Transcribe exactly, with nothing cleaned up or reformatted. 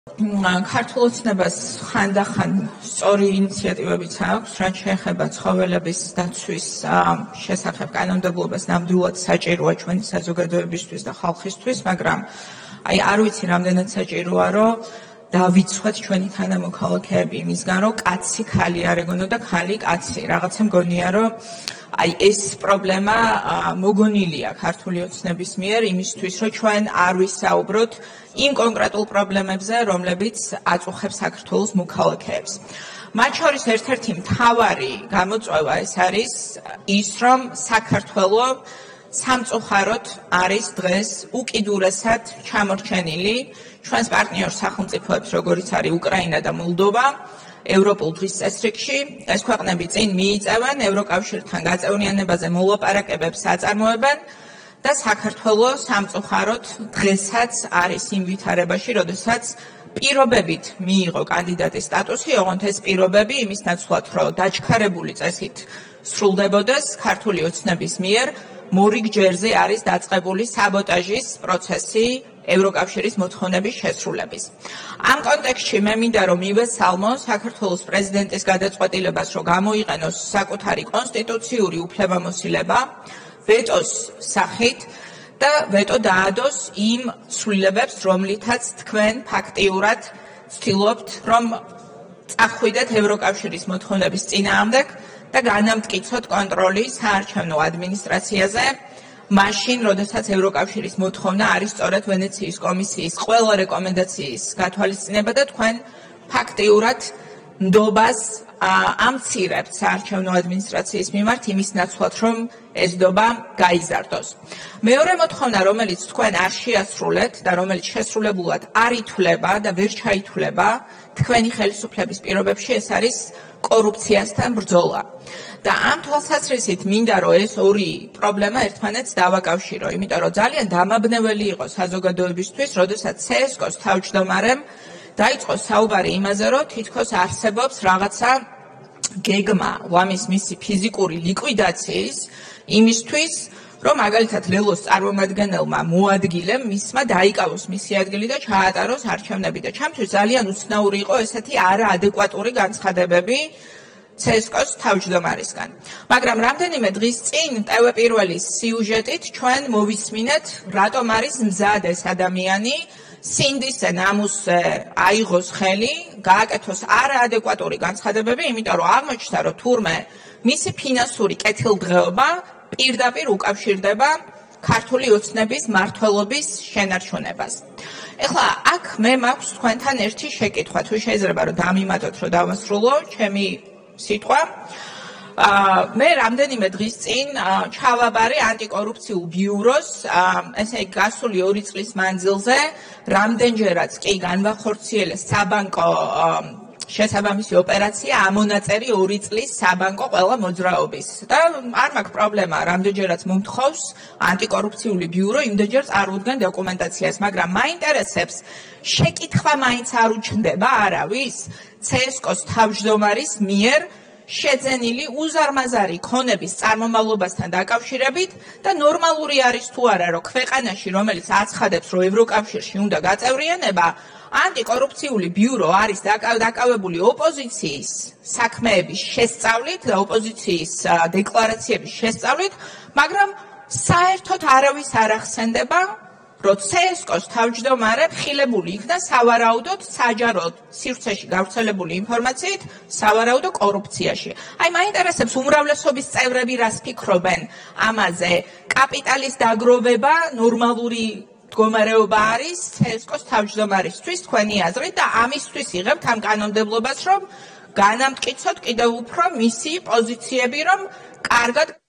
ქართულ ოცნებას ხანდახან სწორი ინიციატივებიც აქვს, რაც შეეხება ცხოველების დაცვის შესახებ კანონმდებლობას ნამდვილად საჭიროა ჩვენი საზოგადოებისთვის და ხალხისთვის, მაგრამ აი არ ვიცი რამდენად საჭიროა, რომ დავიცვათ ჩვენი თანამოქალაქეები იმისგან, რომ კაცი ხალი არ ეგონო და ხალი კაცი. რაღაცა მგონია, რომ აი ეს პრობლემა მოგონილია ქართული ოცნების მიერ იმისთვის, რომ ჩვენ არ ვისაუბროთ იმ კონკრეტულ პრობლემებზე, რომლებიც აწუხებს საქართველოს მოქალაქეებს. მათ შორის ერთ-ერთი მთავარი გამოწვევა ეს არის ის, რომ საქართველო სამწუხაროდ არის დღეს უკიდურესად ჩამორჩენილი ჩვენს პარტნიორ სახელმწიფოებს, როგორიც არის უკრაინა და მოლდოვა, ევროპულ დღის წესრიგში. ეს ქვეყნები წინ მიიწევენ ევროკავშირთან გაწევრიანებაზე მოლაპარაკებებს აწარმოებენ და საქართველო სამწუხაროდ დღესაც არის იმ ვითარებაში, როდესაც პირობებით მიიღო კანდიდატის სტატუსი, ოღონდ ეს პირობები იმის ნაცვლად, რომ დაჩქარებული წესით სრულდებოდეს ქართული ოცნების მიერ მორიგ ჯერზე არის დაწყებული საბოტაჟის პროცესი ევროკავშირის მოთხოვნების შესრულების. ამ კონტექსტში მე მინდა რომ მივესალმო საქართველოს პრეზიდენტის გადაწყვეტილებას, რომ გამოიყენოს საკუთარი კონსტიტუციური უფლებამოსილება ვეტოს სახით და ვეტო დაადოს იმ ცვლილებებს, რომლითაც თქვენ ფაქტიურად ცდილობთ, რომ წახვიდეთ ევროკავშირის მოთხოვნების წინააღმდეგ და განამტკიცოთ კონტროლი საარჩევნო ადმინისტრაციაზე, მაშინ, როდესაც ევროკავშირის მოთხოვნა არის სწორედ ვენეციის კომისიის ყველა რეკომენდაციის გათვალისწინება და თქვენ ფაქტიურად ნდობას ამცირებთ საარჩევნო ადმინისტრაციის მიმართ იმის ნაცვლად, რომ ეს ნდობა გაიზარდოს. მეორე მოთხოვნა, რომელიც თქვენ არ შეასრულეთ და რომელიც შესრულებულად არ ითვლება და ვერ ჩაითვლება თქვენი ხელისუფლების პირობებში, ეს არის კორუფციასთან ბრძოლა. და ამ თვალსაზრისით მინდა რომ ეს ორი პრობლემა ერთმანეთს დავაკავშირო, იმიტომ რომ ძალიან დამაბნეველი იყო საზოგადოებისთვის, როდესაც ცე ეს კოს თავმჯდომარემ დაიწყო საუბარი იმაზე, რომ თითქოს არსებობს რაღაცა გეგმა ვამის მისი ფიზიკური ლიკვიდაციის იმისთვის, რომ მაგალითად ლელოს წარმომადგენელმა მოადგილემ მისმა დაიკავოს მისი ადგილი და ჩაატაროს არჩევნები და ჩემთვის ძალიან უცნაური იყო ესეთი არაადეკვატური განცხადებები ცე ეს კოს თავმჯდომარისგან. მაგრამ რამდენიმე დღის წინ ტევ პირველის სიუჟეტით ჩვენ მოვისმინეთ, რატომ არის მზად ეს ადამიანი სინდისზე ნამუსზე აიღოს ხელი, გააკეთოს არაადეკვატური განცხადებები, იმიტომ რომ აღმოჩნდა, რომ თურმე მისი ფინანსური კეთილდღეობა პირდაპირ უკავშირდება ქართული ოცნების მმართველობის შენარჩუნებას. ეხლა აქ მე მაქვს თქვენთან ერთი შეკითხვა, თუ შეიძლება რომ დამიმატოთ, რომ დავასრულო ჩემი სიტყვა. მე რამდენიმე დღის წინ ჩავაბარე ანტიკორუფციულ ბიუროს, ესე იგი გასული ორი წლის მანძილზე რამდენჯერაც კი განვახორციელეს საბანკო შესაბამისი ოპერაცია ამონაწერი ორი წლის საბანკო ყველა მოძრაობის და არ მაქვს პრობლემა რამდენჯერაც მომთხოვს ანტიკორუფციული ბიურო იმდენჯერ წარუდგენ დოკუმენტაციას, მაგრამ მაინტერესებს შეკითხვა მაინც არ უჩნდება არავის ცე ეს კოს თავმჯდომარის მიერ შეძენილი უზარმაზარი ქონების წარმომავლობასთან დაკავშირებით და ნორმალური არის თუ არა, რომ ქვეყანაში, რომელიც აცხადებს, რომ ევროკავშირში უნდა გაწევრიანება, ანტიკორუფციული ბიურო არის დაკავებული ოპოზიციის საქმეების შესწავლით და ოპოზიციის დეკლარაციების შესწავლით, მაგრამ საერთოდ არავის არ ახსენდება, რომ ცე ეს კოს თავმჯდომარე ხილებული იქნა სავარაუდოდ საჯაროდ სივრცეში გავრცელებული ინფორმაციით სავარაუდო კორუფციაში. აი მაინტერესებს უმრავლესობის წევრები რას ფიქრობენ ამაზე, კაპიტალის დაგროვება ნორმალური მდგომარეობა არის ცე ეს კოს თავმჯდომარისთვის თქვენი აზრით და ამისთვის იღებთ ამ კანონმდებლობას, რომ განამტკიცოთ კიდევ უფრო მისი პოზიციები, რომ კარგად